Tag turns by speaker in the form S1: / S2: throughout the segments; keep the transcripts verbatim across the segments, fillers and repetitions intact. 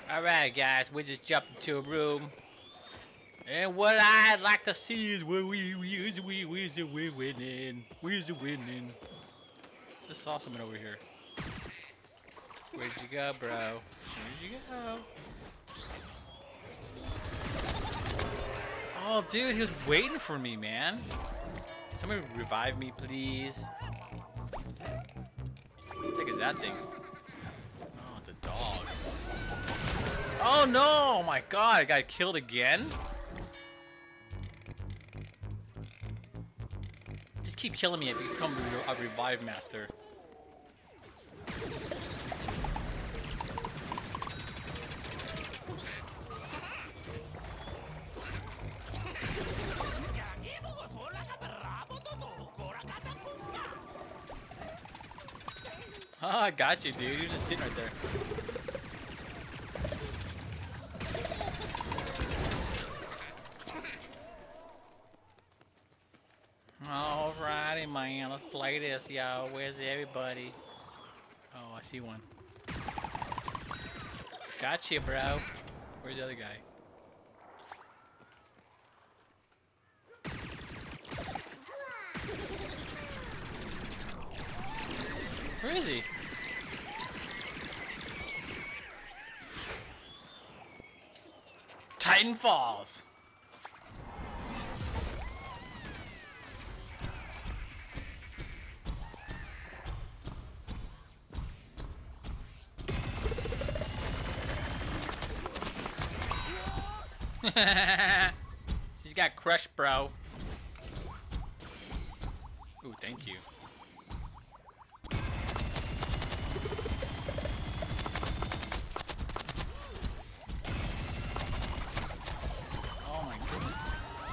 S1: Alright guys, we just jumped into a room. And what I'd like to see is where we we we we we winning. We're winning. So I saw someone over here. Where'd you go, bro? Where'd you go? Oh dude, he was waiting for me, man. Can somebody revive me, please? What the heck is that thing? Oh, it's a dog. Oh no! Oh my god, I got killed again? Just keep killing me and become a revive master. Oh, I got you, dude. You're just sitting right there. Alrighty, man. Let's play this, y'all. Where's everybody? Oh, I see one. Gotcha, bro. Where's the other guy? Where is he? Titan Falls. She's got crushed, bro. Ooh, thank you. Oh my goodness.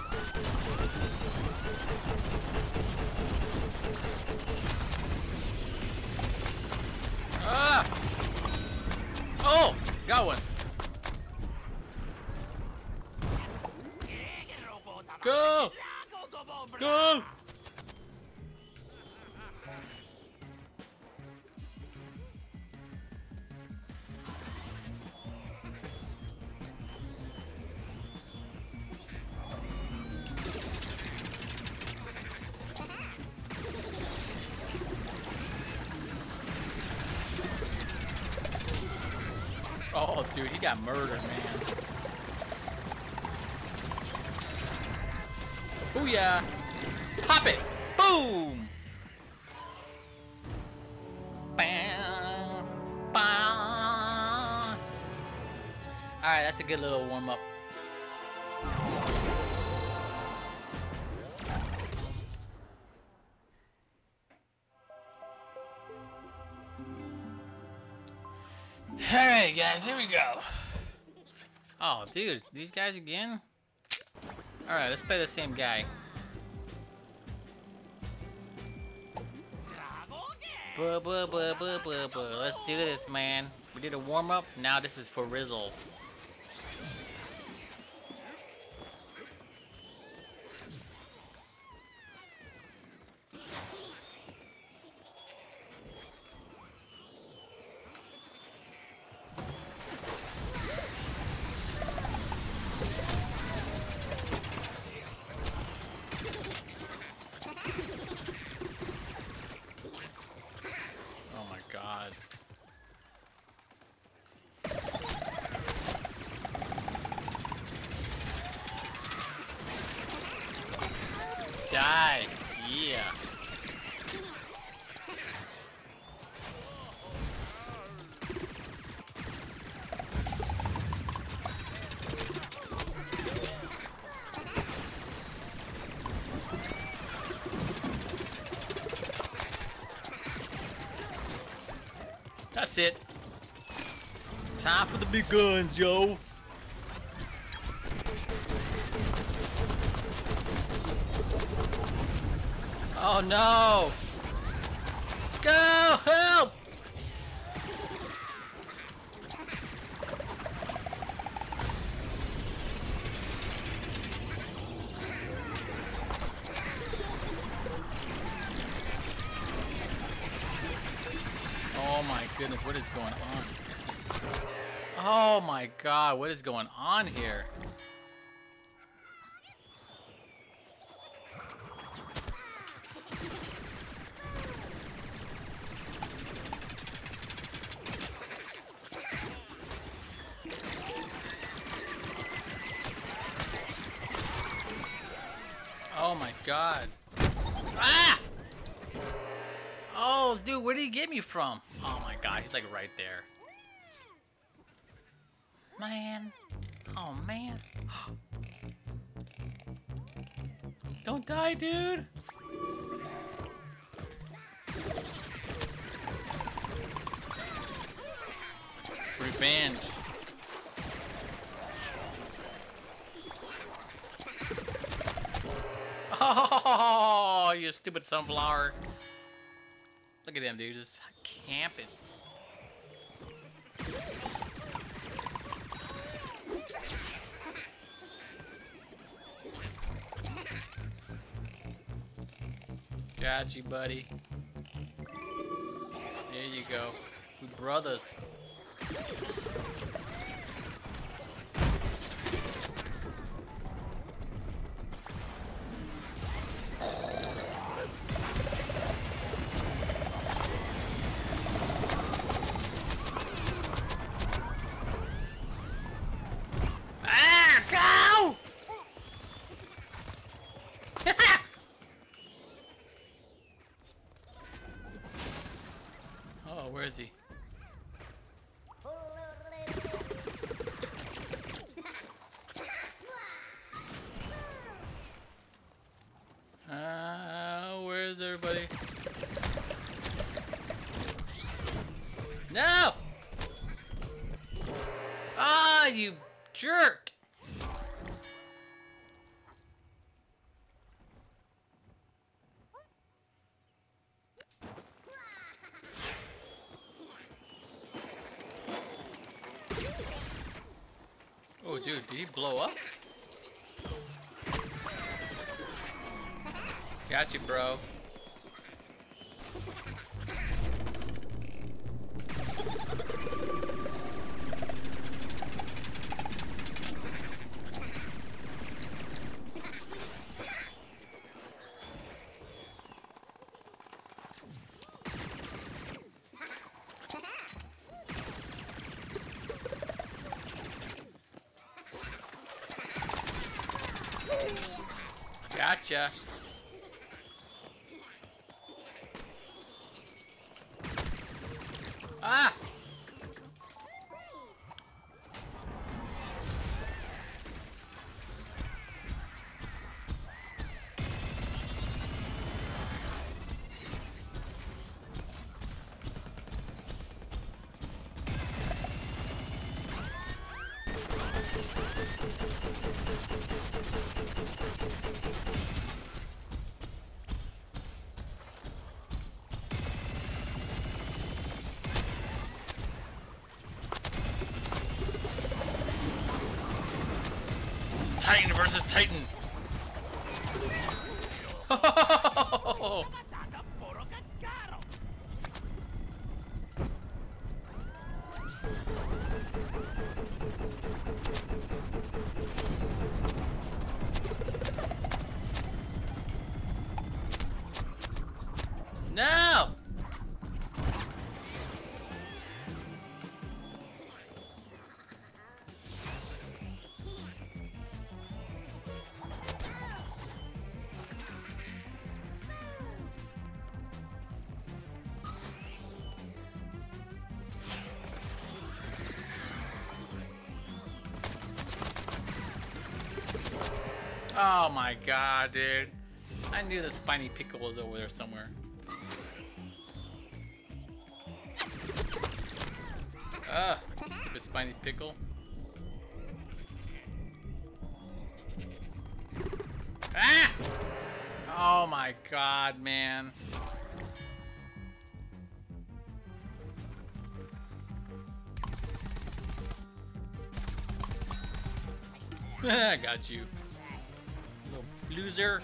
S1: Ah! Oh! Got one. Go! Go! Oh, dude, he got murdered, man. Booyah! Pop it! Boom! Bam! Bam! Alright, that's a good little warm-up. Alright, guys, here we go. Oh, dude, these guys again? Alright, let's play the same guy. Buh, buh, buh, buh, buh, buh. Let's do this, man. We did a warm-up, now this is for Rizzle. God. Die. Yeah. That's it. Time for the big guns, yo. Oh no! Go! Help! Oh my goodness, what is going on? Oh my god, what is going on here? Oh my god. Ah! Oh, dude, where did he get me from? Oh my god, he's like right there. Man. Oh man. Don't die, dude. Revenge. Oh, you stupid sunflower. Look at him, dude, just camping. Got you, buddy. There you go. We brothers. Ah, go! Oh, where is he? Uh, where's everybody? No! Ah, you jerk! Oh, dude, did he blow up? Got you, bro. Gotcha. Ah! Titan versus Titan. No! Oh my god, dude. I knew the spiny pickle was over there somewhere. Ugh, stupid spiny pickle. Ah! Oh my god, man. I got you. Little loser.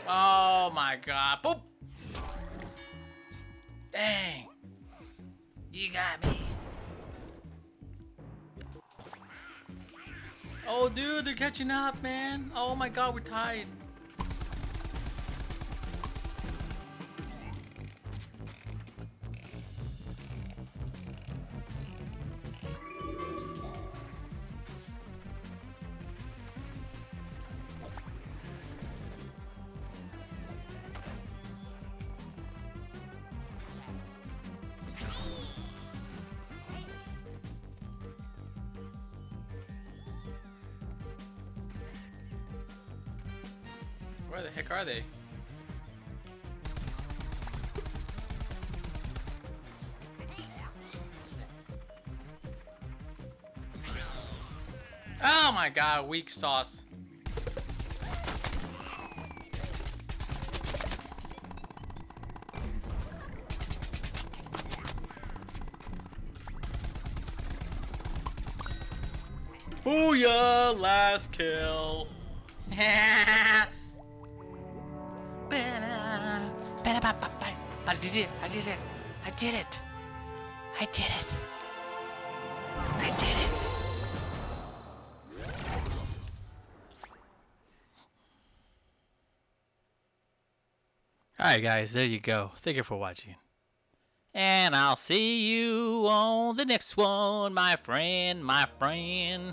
S1: Oh my god. Boop! Dang. You got me. Oh, dude, they're catching up, man. Oh my god, we're tied. Where the heck are they? Oh my god, weak sauce. Booyah! Last kill. I did it! I did it! I did it! I did it! I did it! Alright guys, there you go. Thank you for watching. And I'll see you on the next one, my friend, my friend.